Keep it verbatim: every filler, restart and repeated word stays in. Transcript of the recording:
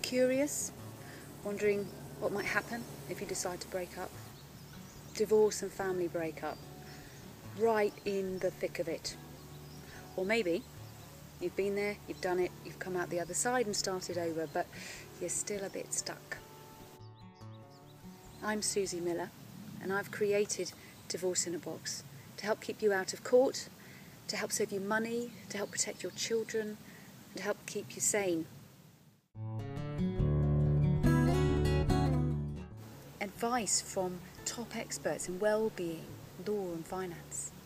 Curious? Wondering what might happen if you decide to break up? Divorce and family breakup. Right in the thick of it. Or maybe you've been there, you've done it, you've come out the other side and started over, but you're still a bit stuck. I'm Susie Miller, and I've created Divorce in a Box to help keep you out of court, to help save you money, to help protect your children, and to help keep you sane. Advice from top experts in well-being, law and finance.